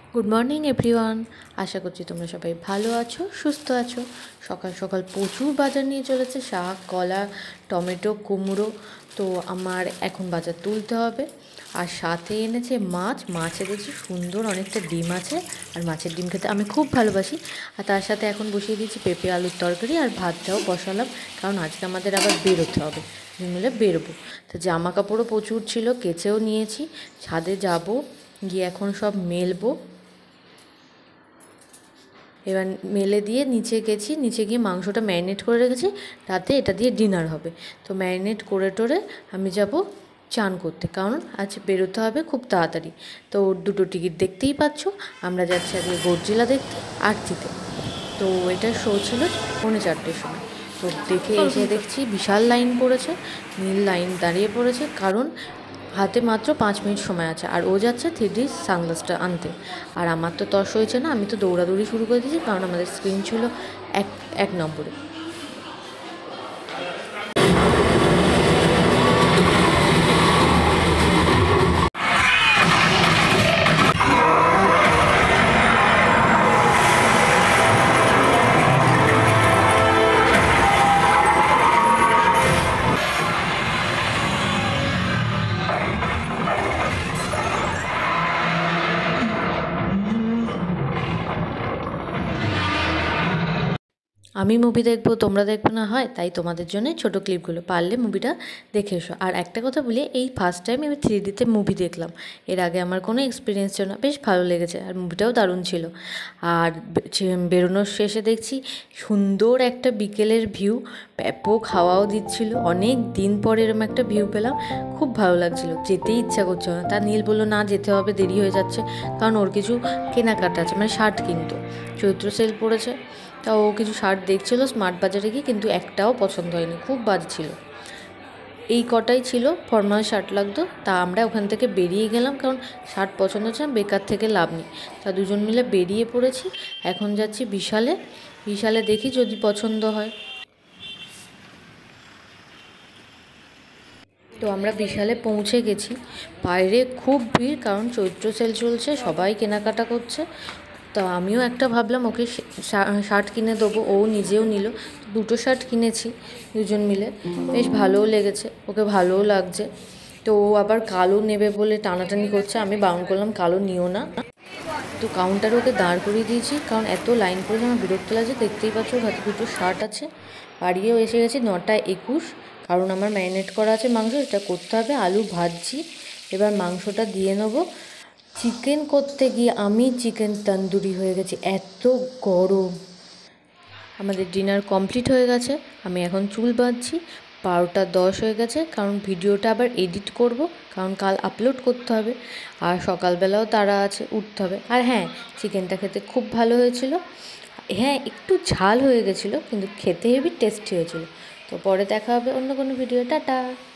Good morning everyone. আশা করছি তোমরা সবাই ভালো আছো, সুস্থ আছো। সকাল সকাল প্রচুর বাজার নিয়ে চলেছে, শাক, কলা, টমেটো, কুমড়ো। তো আমার এখন বাজার তুলতে হবে। আর সাথে এনেছে মাছে দেখছি সুন্দর অনেকটা ডিম আছে। আর মাছের ডিম খেতে আমি খুব ভালোবাসি। আর তার সাথে এখন বসিয়ে দিয়েছি পেঁপে আলুর তরকারি, আর ভাতটাও বসালাম, কারণ আজকে আমাদের আবার বেরোতে হবে, মিলে বেরোবো। তো জামা কাপড়ও প্রচুর ছিল, কেচেও নিয়েছি। ছাদে যাব, গিয়ে এখন সব মেলবো। এবার মেলে দিয়ে নিচে গেছি, নিচে গিয়ে মাংসটা ম্যারিনেট করে রেখেছি, রাতে এটা দিয়ে ডিনার হবে। তো ম্যারিনেট করে টোরে আমি যাব চান করতে, কারণ আজ বেরোতে হবে খুব তাড়াতাড়ি। তো দুটো টিকিট দেখতেই পাচ্ছ, আমরা যাচ্ছি আজকে গডজিলা দেখতে আরতিতে। তো এটার শো ছিল 4:45 সময়। তো দেখে এসে দেখছি বিশাল লাইন পড়েছে, নীল লাইন দাঁড়িয়ে পড়েছে, কারণ হাতে মাত্র 5 মিনিট সময় আছে। আর ও যাচ্ছে 3D সানগ্লাসটা আনতে। আর আমার তো তর্স হয়েছে না, আমি তো দৌড়াদৌড়ি শুরু করে দিয়েছি, কারণ আমাদের স্ক্রিন ছিল এক নম্বরে। আমি মুভি দেখবো, তোমরা দেখবে না হয়, তাই তোমাদের জন্য ছোটো ক্লিপগুলো, পারলে মুভিটা দেখে এসো। আর একটা কথা বলি, এই ফার্স্ট টাইম আমি 3Dতে মুভি দেখলাম। এর আগে আমার কোনো এক্সপিরিয়েন্স ছিল না, বেশ ভালো লেগেছে, আর মুভিটাও দারুণ ছিল। আর বেরোনোর শেষে দেখছি সুন্দর একটা বিকেলের ভিউ, ব্যাপক হাওয়াও দিচ্ছিল। অনেক দিন পরে এরকম একটা ভিউ পেলাম, খুব ভালো লাগছিল। যেতেই ইচ্ছা করছে না, তা নীল বললো না যেতে হবে, দেরি হয়ে যাচ্ছে, কারণ ওর কিছু কেনাকাটা আছে, মানে শার্ট কিনতো, চৈত্র সেল পড়েছে। তা ও কিছু শার্ট দেখছিলো স্মার্ট বাজারে গিয়ে, কিন্তু একটাও পছন্দ হয়নি, খুব বাজে ছিল। এই কটাই ছিল, ফর্মাল শার্ট লাগতো। তা আমরা ওখান থেকে বেরিয়ে গেলাম, কারণ শার্ট পছন্দ হচ্ছে না, বেকার থেকে লাভ নেই। তা দুজন মিলে বেরিয়ে পড়েছি, এখন যাচ্ছি বিশালে দেখি যদি পছন্দ হয়। তো আমরা বিশালে পৌঁছে গেছি। বাইরে খুব ভিড়, কারণ চৈত্র সেল চলছে, সবাই কেনাকাটা করছে। তো আমিও একটা ভাবলাম ওকে শার্ট কিনে দেবো, ও নিজেও নিল। দুটো শার্ট কিনেছি দুজন মিলে, বেশ ভালোও লেগেছে, ওকে ভালোও লাগছে। তো ও আবার কালো নেবে বলে টানাটানি করছে, আমি বারণ করলাম কালো নিও না। তো কাউন্টারে ওকে দাঁড় করিয়ে দিয়েছি, কারণ এত লাইন পড়েছে আমার বিরক্ত লাগছে। দেখতেই পাচ্ছ হাতে দুটো শার্ট আছে। বাড়িও এসে গেছি 9:21, কারণ আমার ম্যারিনেট করা আছে মাংস, এটা করতে হবে। আলু ভাজছি, এবার মাংসটা দিয়ে নেবো। চিকেন করতে গিয়ে আমি চিকেন তন্দুরি হয়ে গেছি, এত গরম। আমাদের ডিনার কমপ্লিট হয়ে গেছে, আমি এখন চুল বাঁধছি। 12:10 হয়ে গেছে, কারণ ভিডিওটা আবার এডিট করব, কারণ কাল আপলোড করতে হবে। আর সকালবেলাও তাড়া আছে, উঠতে হবে। আর হ্যাঁ, চিকেনটা খেতে খুব ভালো হয়েছিল। হ্যাঁ, একটু ঝাল হয়ে গেছিলো, কিন্তু খেতে হেবি টেস্টি হয়েছিল। তো পরে দেখা হবে অন্য কোনো ভিডিও। টাটা।